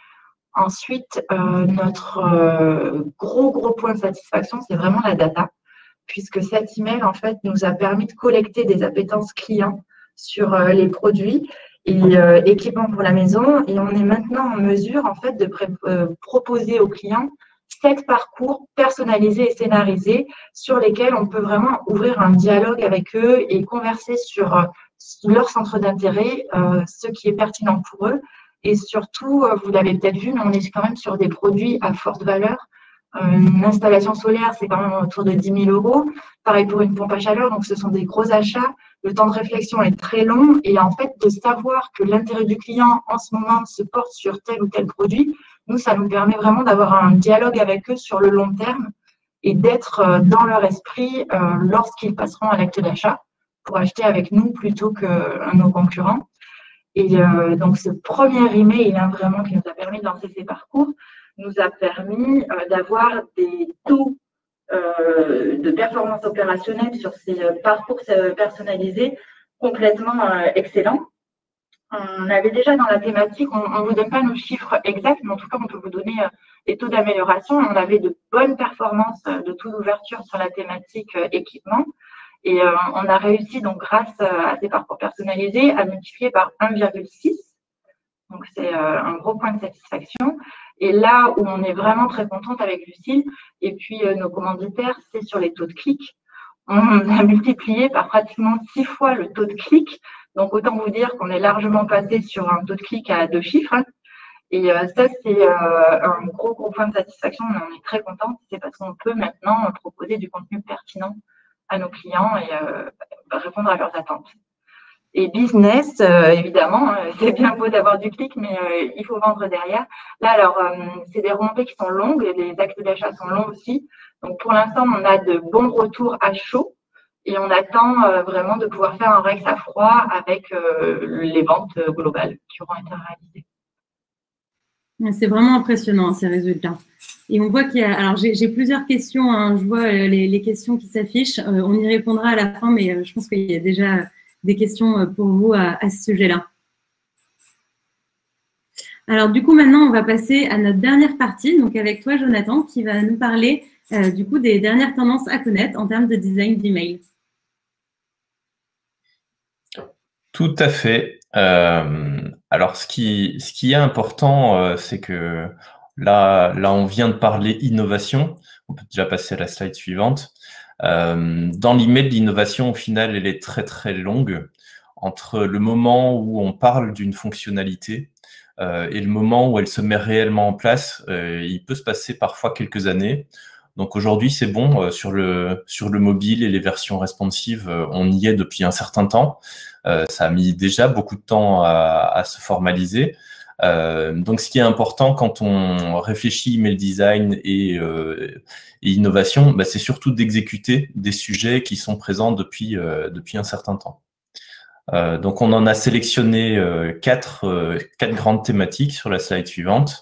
Ensuite, euh, notre euh, gros, gros point de satisfaction, c'est vraiment la data, puisque cet email, en fait, nous a permis de collecter des appétences clients sur euh, les produits et euh, équipements pour la maison. Et on est maintenant en mesure, en fait, de euh, proposer aux clients sept parcours personnalisés et scénarisés sur lesquels on peut vraiment ouvrir un dialogue avec eux et converser sur euh, leur centre d'intérêt, euh, ce qui est pertinent pour eux. Et surtout, vous l'avez peut-être vu, mais on est quand même sur des produits à forte valeur. Une installation solaire, c'est quand même autour de dix mille euros. Pareil pour une pompe à chaleur, donc ce sont des gros achats. Le temps de réflexion est très long. Et en fait, de savoir que l'intérêt du client en ce moment se porte sur tel ou tel produit, nous, ça nous permet vraiment d'avoir un dialogue avec eux sur le long terme et d'être dans leur esprit lorsqu'ils passeront à l'acte d'achat pour acheter avec nous plutôt que nos concurrents. Et euh, donc, ce premier email, hein, vraiment, qui nous a permis de lancer ces parcours, nous a permis euh, d'avoir des taux euh, de performance opérationnelle sur ces euh, parcours personnalisés complètement euh, excellents. On avait déjà dans la thématique, on ne vous donne pas nos chiffres exacts, mais en tout cas, on peut vous donner euh, des taux d'amélioration. On avait de bonnes performances euh, de taux d'ouverture sur la thématique euh, équipement. Et euh, on a réussi, donc, grâce à ces parcours personnalisés, à multiplier par un virgule six. Donc, c'est euh, un gros point de satisfaction. Et là où on est vraiment très contente avec Lucille, et puis euh, nos commanditaires, c'est sur les taux de clic. On a multiplié par pratiquement six fois le taux de clic. Donc, autant vous dire qu'on est largement passé sur un taux de clic à deux chiffres. Hein. Et euh, ça, c'est euh, un gros, gros point de satisfaction. On en est très contente. C'est parce qu'on peut maintenant proposer du contenu pertinent à nos clients et euh, répondre à leurs attentes. Et business, euh, évidemment, euh, c'est bien beau d'avoir du clic, mais euh, il faut vendre derrière. Là, alors, euh, c'est des remontées qui sont longues, et les actes d'achat sont longs aussi. Donc, pour l'instant, on a de bons retours à chaud et on attend euh, vraiment de pouvoir faire un Rex à froid avec euh, les ventes euh, globales qui auront été réalisées. C'est vraiment impressionnant, ces résultats. Et on voit qu'il y a… Alors, j'ai plusieurs questions. Hein. Je vois euh, les, les questions qui s'affichent. Euh, on y répondra à la fin, mais euh, je pense qu'il y a déjà des questions pour vous à, à ce sujet-là. Alors, du coup, maintenant, on va passer à notre dernière partie, donc avec toi, Jonathan, qui va nous parler euh, du coup des dernières tendances à connaître en termes de design d'email. Tout à fait. Euh, alors, ce qui, ce qui est important, euh, c'est que là, là, on vient de parler innovation. On peut déjà passer à la slide suivante. Euh, dans l'email, l'innovation, au final, elle est très, très longue. Entre le moment où on parle d'une fonctionnalité euh, et le moment où elle se met réellement en place, euh, il peut se passer parfois quelques années. Donc aujourd'hui, c'est bon, euh, sur, le, sur le mobile et les versions responsives, euh, on y est depuis un certain temps. Euh, ça a mis déjà beaucoup de temps à, à se formaliser. Euh, donc, ce qui est important quand on réfléchit email design et, euh, et innovation, bah, c'est surtout d'exécuter des sujets qui sont présents depuis, euh, depuis un certain temps. Euh, donc, on en a sélectionné euh, quatre, euh, quatre grandes thématiques sur la slide suivante.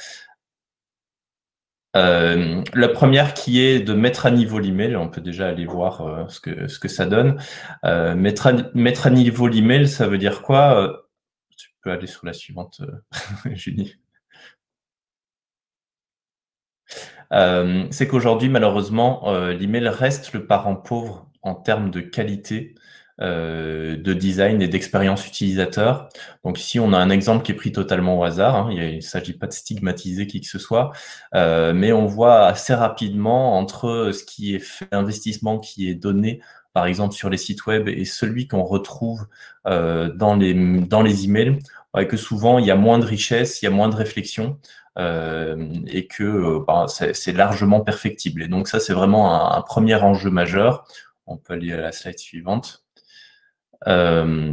Euh, la première qui est de mettre à niveau l'email, on peut déjà aller voir euh, ce, que, ce que ça donne. Euh, mettre, à, mettre à niveau l'email, ça veut dire quoi? euh, Tu peux aller sur la suivante, euh, Julie. Euh, c'est qu'aujourd'hui, malheureusement, euh, l'email reste le parent pauvre en termes de qualité euh, de design et d'expérience utilisateur. Donc ici, on a un exemple qui est pris totalement au hasard. Hein. Il ne s'agit pas de stigmatiser qui que ce soit, euh, mais on voit assez rapidement entre ce qui est fait, l'investissement qui est donné, par exemple sur les sites web, et celui qu'on retrouve euh, dans les dans les emails, ouais, que souvent il y a moins de richesse, il y a moins de réflexion. euh, et que euh, bah, c'est largement perfectible. Et donc ça, c'est vraiment un, un premier enjeu majeur. On peut aller à la slide suivante. Euh,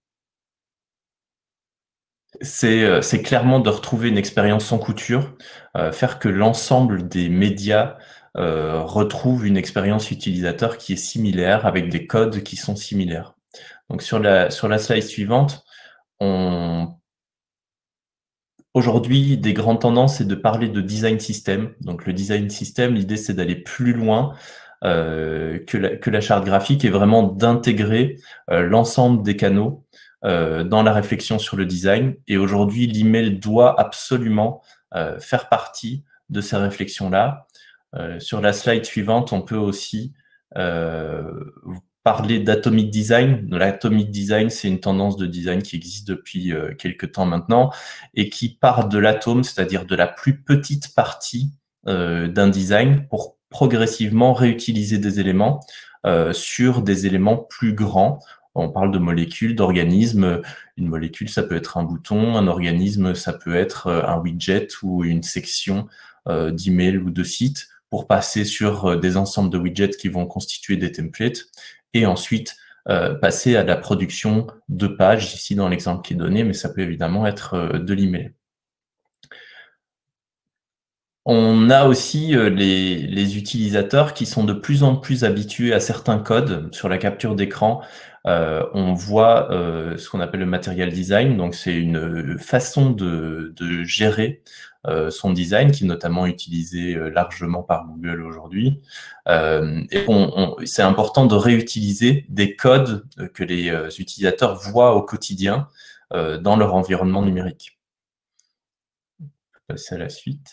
c'est clairement de retrouver une expérience sans couture, euh, faire que l'ensemble des médias euh, retrouvent une expérience utilisateur qui est similaire, avec des codes qui sont similaires. Donc sur la, sur la slide suivante, on... aujourd'hui, des grandes tendances, c'est de parler de design system. Donc le design system, l'idée, c'est d'aller plus loin euh, que, la, que la charte graphique et vraiment d'intégrer euh, l'ensemble des canaux euh, dans la réflexion sur le design. Et aujourd'hui, l'email doit absolument euh, faire partie de ces réflexions-là. Euh, sur la slide suivante, on peut aussi euh, parler d'atomic design. L'atomic design, c'est une tendance de design qui existe depuis euh, quelques temps maintenant et qui part de l'atome, c'est-à-dire de la plus petite partie euh, d'un design pour progressivement réutiliser des éléments euh, sur des éléments plus grands. On parle de molécules, d'organismes. Une molécule, ça peut être un bouton. Un organisme, ça peut être un widget ou une section euh, d'email ou de site pour passer sur des ensembles de widgets qui vont constituer des templates et ensuite euh, passer à la production de pages, ici dans l'exemple qui est donné, mais ça peut évidemment être euh, de l'email. On a aussi euh, les, les utilisateurs qui sont de plus en plus habitués à certains codes. Sur la capture d'écran, euh, on voit euh, ce qu'on appelle le material design. Donc, c'est une façon de, de gérer euh, son design qui est notamment utilisé euh, largement par Google aujourd'hui. Euh, et on, on, c'est important de réutiliser des codes que les euh, utilisateurs voient au quotidien euh, dans leur environnement numérique. On peut passer à la suite.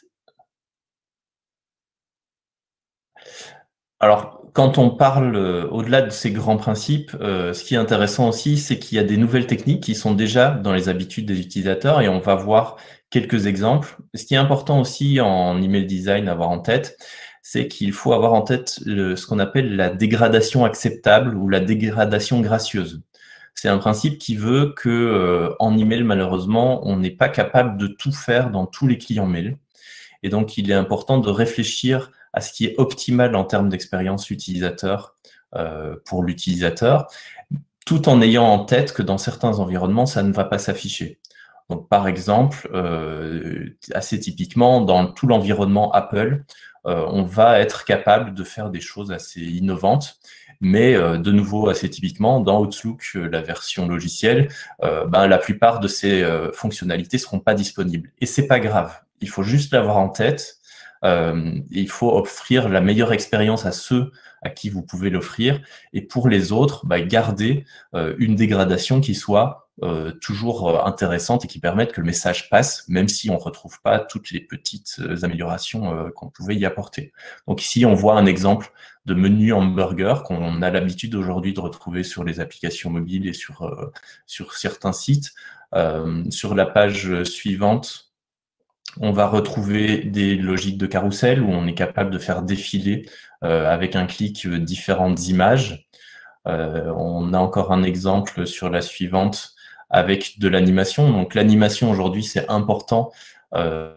Alors, quand on parle euh, au-delà de ces grands principes, euh, ce qui est intéressant aussi, c'est qu'il y a des nouvelles techniques qui sont déjà dans les habitudes des utilisateurs et on va voir quelques exemples. Ce qui est important aussi en email design à avoir en tête, c'est qu'il faut avoir en tête le, ce qu'on appelle la dégradation acceptable ou la dégradation gracieuse. C'est un principe qui veut que euh, en email, malheureusement, on n'est pas capable de tout faire dans tous les clients mail. Et donc, il est important de réfléchir à ce qui est optimal en termes d'expérience utilisateur euh, pour l'utilisateur, tout en ayant en tête que dans certains environnements, ça ne va pas s'afficher. Donc, par exemple, euh, assez typiquement, dans tout l'environnement Apple, euh, on va être capable de faire des choses assez innovantes, mais euh, de nouveau, assez typiquement, dans Outlook, la version logicielle, euh, ben, la plupart de ces euh, fonctionnalités ne seront pas disponibles. Et c'est pas grave, il faut juste l'avoir en tête. Euh, il faut offrir la meilleure expérience à ceux à qui vous pouvez l'offrir et pour les autres, bah, garder euh, une dégradation qui soit euh, toujours euh, intéressante et qui permette que le message passe, même si on ne retrouve pas toutes les petites euh, améliorations euh, qu'on pouvait y apporter. Donc ici, on voit un exemple de menu hamburger qu'on a l'habitude aujourd'hui de retrouver sur les applications mobiles et sur, euh, sur certains sites. Euh, sur la page suivante, on va retrouver des logiques de carrousel où on est capable de faire défiler euh, avec un clic euh, différentes images. Euh, on a encore un exemple sur la suivante avec de l'animation. Donc l'animation aujourd'hui, c'est important euh,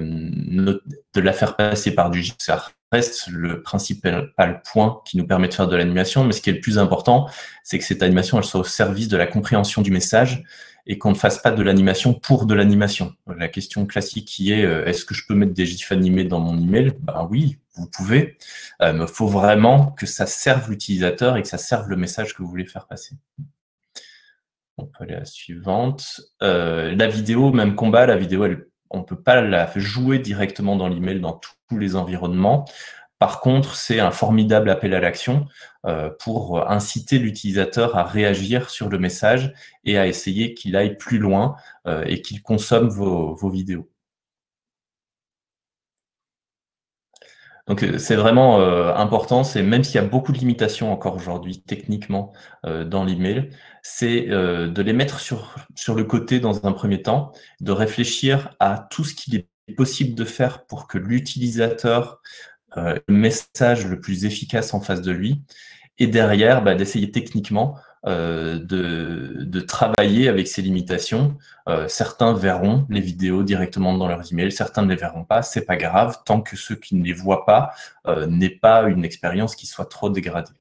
de la faire passer par du G I F. Ça reste le principal point qui nous permet de faire de l'animation, mais ce qui est le plus important, c'est que cette animation, elle soit au service de la compréhension du message et qu'on ne fasse pas de l'animation pour de l'animation. La question classique qui est euh, est-ce que je peux mettre des gifs animés dans mon email? Ben oui, vous pouvez, euh, mais il faut vraiment que ça serve l'utilisateur et que ça serve le message que vous voulez faire passer. On peut aller à la suivante. Euh, la vidéo, même combat, la vidéo, elle, on ne peut pas la jouer directement dans l'email dans tous les environnements. Par contre, c'est un formidable appel à l'action euh, pour inciter l'utilisateur à réagir sur le message et à essayer qu'il aille plus loin euh, et qu'il consomme vos, vos vidéos. Donc c'est vraiment euh, important, c'est même s'il y a beaucoup de limitations encore aujourd'hui techniquement euh, dans l'email, c'est euh, de les mettre sur, sur le côté dans un premier temps, de réfléchir à tout ce qu'il est possible de faire pour que l'utilisateur Euh, le message le plus efficace en face de lui, et derrière, bah, d'essayer techniquement euh, de, de travailler avec ces limitations. Euh, certains verront les vidéos directement dans leurs emails, certains ne les verront pas, c'est pas grave, tant que ceux qui ne les voient pas euh, n'aient pas une expérience qui soit trop dégradée.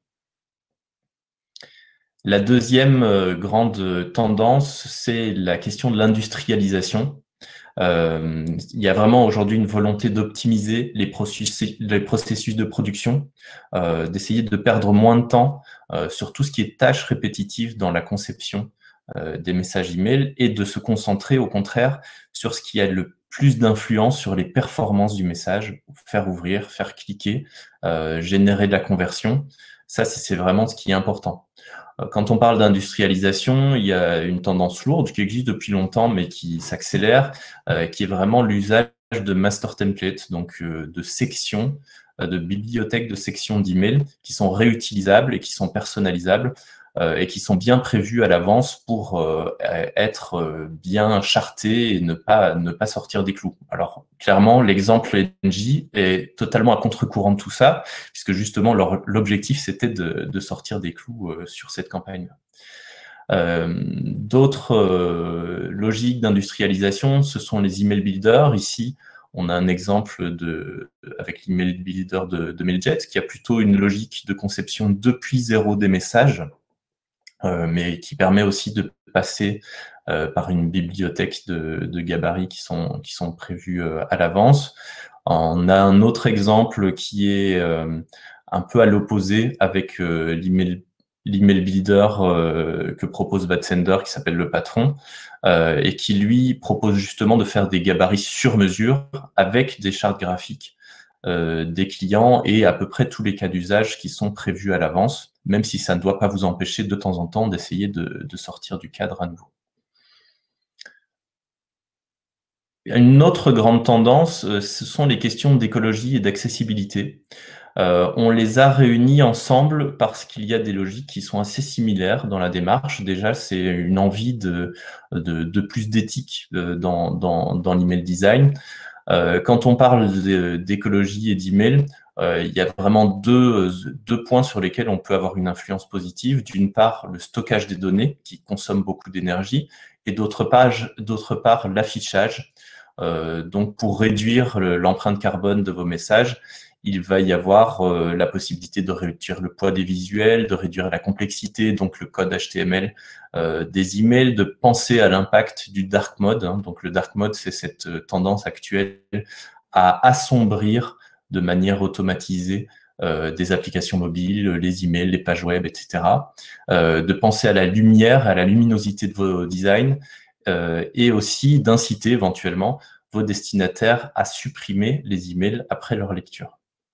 La deuxième euh, grande tendance, c'est la question de l'industrialisation. Euh, il y a vraiment aujourd'hui une volonté d'optimiser les processus, les processus de production, euh, d'essayer de perdre moins de temps euh, sur tout ce qui est tâches répétitives dans la conception euh, des messages email et de se concentrer au contraire sur ce qui a le plus d'influence sur les performances du message, faire ouvrir, faire cliquer, euh, générer de la conversion. Ça, c'est vraiment ce qui est important. Quand on parle d'industrialisation, il y a une tendance lourde qui existe depuis longtemps, mais qui s'accélère, euh, qui est vraiment l'usage de master templates, donc euh, de sections, euh, de bibliothèques de sections d'emails qui sont réutilisables et qui sont personnalisables euh, et qui sont bien prévues à l'avance pour euh, être euh, bien chartées et ne pas, ne pas sortir des clous. Alors, clairement, l'exemple N J est totalement à contre-courant de tout ça, puisque justement, l'objectif, c'était de, de sortir des clous euh, sur cette campagne. Euh, D'autres euh, logiques d'industrialisation, ce sont les email builders. Ici, on a un exemple de, avec l'email builder de, de MailJet, qui a plutôt une logique de conception depuis zéro des messages, euh, mais qui permet aussi de passer euh, par une bibliothèque de, de gabarits qui sont, qui sont prévus euh, à l'avance. On a un autre exemple qui est euh, un peu à l'opposé avec euh, l'email l'email builder euh, que propose Batsender, qui s'appelle le Patron, euh, et qui lui propose justement de faire des gabarits sur mesure avec des chartes graphiques euh, des clients et à peu près tous les cas d'usage qui sont prévus à l'avance, même si ça ne doit pas vous empêcher de temps en temps d'essayer de, de sortir du cadre à nouveau. Une autre grande tendance, ce sont les questions d'écologie et d'accessibilité. Euh, on les a réunis ensemble parce qu'il y a des logiques qui sont assez similaires dans la démarche. Déjà, c'est une envie de, de, de plus d'éthique dans, dans, dans l'email design. Euh, quand on parle d'écologie et d'email, euh, il y a vraiment deux, deux points sur lesquels on peut avoir une influence positive. D'une part, le stockage des données qui consomme beaucoup d'énergie, et d'autre part, d'autre part l'affichage. Euh, donc, pour réduire l'empreinte carbone de vos messages, il va y avoir euh, la possibilité de réduire le poids des visuels, de réduire la complexité, donc le code H T M L euh, des emails, de penser à l'impact du dark mode. Hein. Donc le dark mode, c'est cette tendance actuelle à assombrir de manière automatisée euh, des applications mobiles, les emails, les pages web, et cetera. Euh, de penser à la lumière, à la luminosité de vos designs euh, et aussi d'inciter éventuellement vos destinataires à supprimer les emails après leur lecture.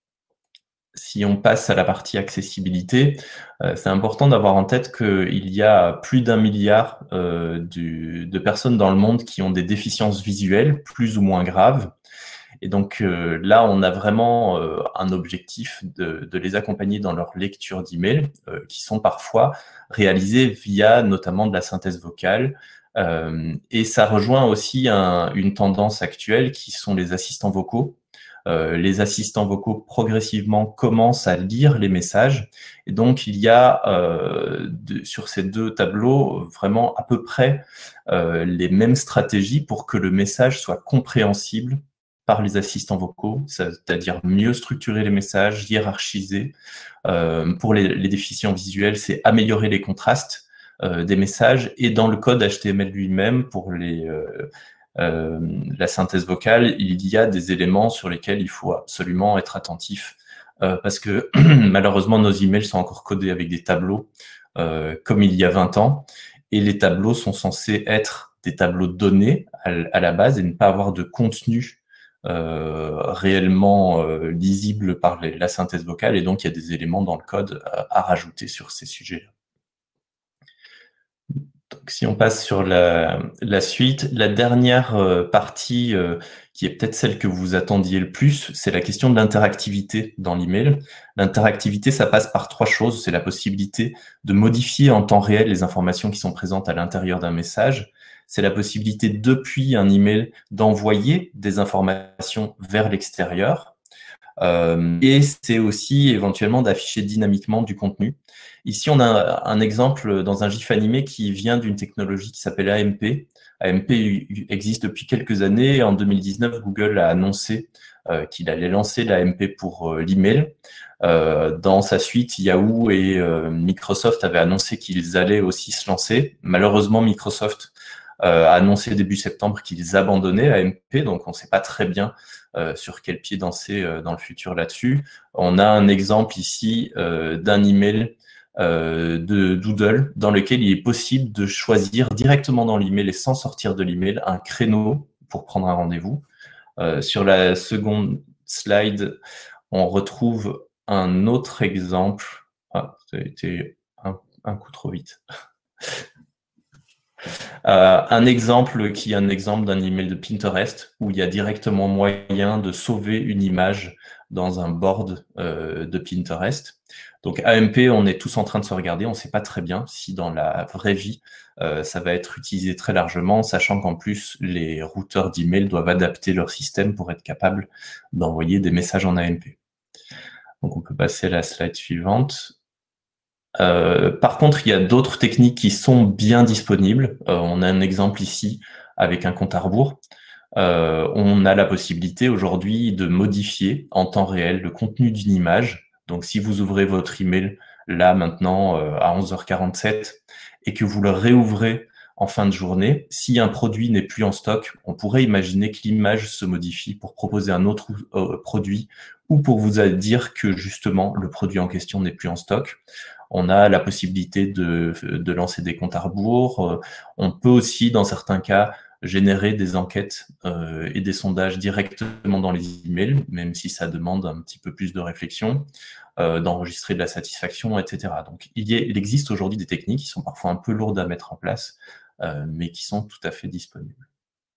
Si on passe à la partie accessibilité, euh, c'est important d'avoir en tête qu'il y a plus d'un milliard euh, du, de personnes dans le monde qui ont des déficiences visuelles, plus ou moins graves. Et donc euh, là, on a vraiment euh, un objectif de, de les accompagner dans leur lecture d'email, euh, qui sont parfois réalisées via notamment de la synthèse vocale. Euh, et ça rejoint aussi un, une tendance actuelle qui sont les assistants vocaux. Euh, les assistants vocaux progressivement commencent à lire les messages. Et donc, il y a euh, de, sur ces deux tableaux vraiment à peu près euh, les mêmes stratégies pour que le message soit compréhensible par les assistants vocaux, c'est-à-dire mieux structurer les messages, hiérarchiser. Euh, pour les, les déficients visuels, c'est améliorer les contrastes euh, des messages. Et dans le code H T M L lui-même, pour les... Euh, Euh, la synthèse vocale, il y a des éléments sur lesquels il faut absolument être attentif euh, parce que malheureusement nos emails sont encore codés avec des tableaux euh, comme il y a vingt ans, et les tableaux sont censés être des tableaux de données à, à la base et ne pas avoir de contenu euh, réellement euh, lisible par les, la synthèse vocale, et donc il y a des éléments dans le code à, à rajouter sur ces sujets-là. Donc, si on passe sur la, la suite, la dernière euh, partie euh, qui est peut-être celle que vous attendiez le plus, c'est la question de l'interactivité dans l'email. L'interactivité, ça passe par trois choses. C'est la possibilité de modifier en temps réel les informations qui sont présentes à l'intérieur d'un message. C'est la possibilité, depuis un email, d'envoyer des informations vers l'extérieur. Euh, et c'est aussi éventuellement d'afficher dynamiquement du contenu. Ici, on a un exemple dans un GIF animé qui vient d'une technologie qui s'appelle A M P. A M P existe depuis quelques années. En deux mille dix-neuf, Google a annoncé euh, qu'il allait lancer l'A M P pour euh, l'email. Euh, dans sa suite, Yahoo et euh, Microsoft avaient annoncé qu'ils allaient aussi se lancer. Malheureusement, Microsoft euh, a annoncé début septembre qu'ils abandonnaient A M P, donc on ne sait pas très bien Euh, sur quel pied danser euh, dans le futur là-dessus. On a un exemple ici euh, d'un email euh, de Doodle dans lequel il est possible de choisir directement dans l'email et sans sortir de l'email un créneau pour prendre un rendez-vous. Euh, sur la seconde slide, on retrouve un autre exemple. Ah, ça a été un, un coup trop vite. Euh, un exemple qui est un exemple d'un email de Pinterest où il y a directement moyen de sauver une image dans un board euh, de Pinterest. Donc A M P, on est tous en train de se regarder, on ne sait pas très bien si dans la vraie vie, euh, ça va être utilisé très largement, sachant qu'en plus, les routeurs d'email doivent adapter leur système pour être capables d'envoyer des messages en A M P. Donc on peut passer à la slide suivante. Euh, par contre, il y a d'autres techniques qui sont bien disponibles. Euh, on a un exemple ici avec un compte à rebours. Euh, on a la possibilité aujourd'hui de modifier en temps réel le contenu d'une image. Donc, si vous ouvrez votre email là maintenant euh, à onze heures quarante-sept et que vous le réouvrez en fin de journée, si un produit n'est plus en stock, on pourrait imaginer que l'image se modifie pour proposer un autre euh, produit ou pour vous dire que justement le produit en question n'est plus en stock. On a la possibilité de, de lancer des comptes à rebours. On peut aussi, dans certains cas, générer des enquêtes euh, et des sondages directement dans les emails, même si ça demande un petit peu plus de réflexion, euh, d'enregistrer de la satisfaction, et cetera. Donc, il, y a, il existe aujourd'hui des techniques qui sont parfois un peu lourdes à mettre en place, euh, mais qui sont tout à fait disponibles.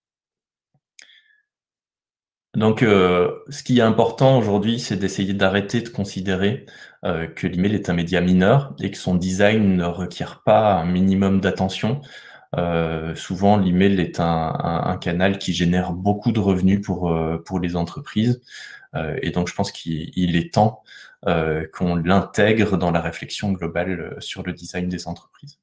Donc, euh, ce qui est important aujourd'hui, c'est d'essayer d'arrêter de considérer euh, que l'email est un média mineur et que son design ne requiert pas un minimum d'attention. Euh, souvent, l'email est un, un, un canal qui génère beaucoup de revenus pour, euh, pour les entreprises. Euh, et donc, je pense qu'il est temps euh, qu'on l'intègre dans la réflexion globale sur le design des entreprises.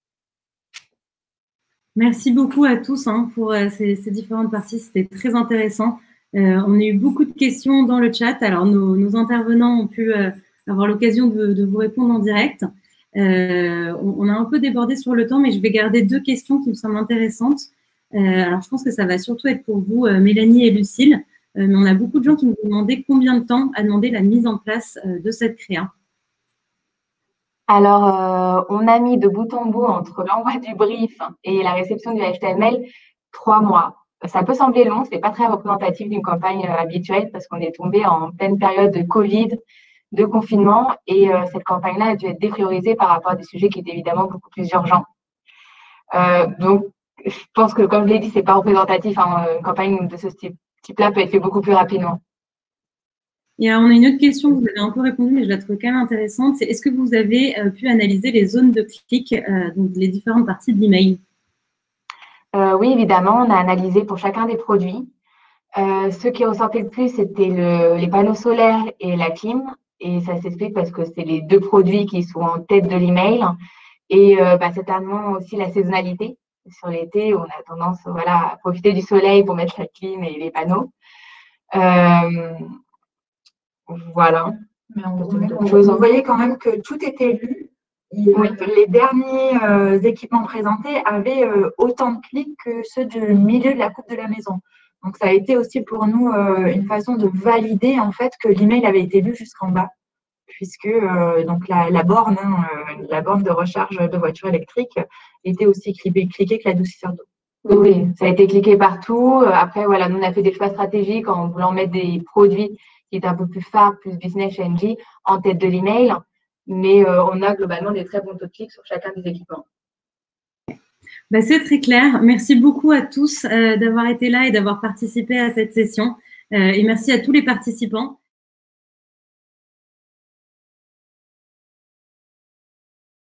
Merci beaucoup à tous hein, pour euh, ces, ces différentes parties. C'était très intéressant. Euh, on a eu beaucoup de questions dans le chat. Alors, nos, nos intervenants ont pu euh, avoir l'occasion de, de vous répondre en direct. Euh, on, on a un peu débordé sur le temps, mais je vais garder deux questions qui me semblent intéressantes. Euh, alors, je pense que ça va surtout être pour vous, euh, Mélanie et Lucille. Euh, mais on a beaucoup de gens qui nous demandaient combien de temps a demandé la mise en place euh, de cette créa. Alors, euh, on a mis de bout en bout entre l'envoi du brief et la réception du H T M L trois mois. Ça peut sembler long, ce n'est pas très représentatif d'une campagne euh, habituelle parce qu'on est tombé en pleine période de Covid, de confinement, et euh, cette campagne-là a dû être dépriorisée par rapport à des sujets qui étaient évidemment beaucoup plus urgents. Euh, donc, je pense que, comme je l'ai dit, ce n'est pas représentatif. Hein, une campagne de ce type-là peut être faite beaucoup plus rapidement. Et alors, on a une autre question, vous avez un peu répondu, mais je la trouve quand même intéressante. C'est est-ce que vous avez euh, pu analyser les zones de clic, euh, donc les différentes parties de l'email? Euh, oui, évidemment, on a analysé pour chacun des produits. Euh, ce qui ressortait le plus, c'était le, les panneaux solaires et la clim. Et ça s'explique parce que c'est les deux produits qui sont en tête de l'email. Et euh, bah, certainement aussi la saisonnalité. Sur l'été, on a tendance voilà, à profiter du soleil pour mettre la clim et les panneaux. Euh, voilà. Mais on, on, on voyait quand même que tout était lu. Et, oui. euh, les derniers euh, équipements présentés avaient euh, autant de clics que ceux du milieu de la coupe de la maison. Donc, ça a été aussi pour nous euh, une façon de valider en fait que l'email avait été lu jusqu'en bas, puisque euh, donc la, la borne, hein, euh, la borne de recharge de voiture électrique était aussi cliquée, cliquée que l'adoucisseur d'eau. Oui, ça a été cliqué partout. Après, voilà, nous on a fait des choix stratégiques en voulant mettre des produits qui étaient un peu plus phares, plus business chez Engie, en tête de l'email. Mais euh, on a globalement des très bons taux de clics sur chacun des équipements. Bah, c'est très clair. Merci beaucoup à tous euh, d'avoir été là et d'avoir participé à cette session. Euh, et merci à tous les participants.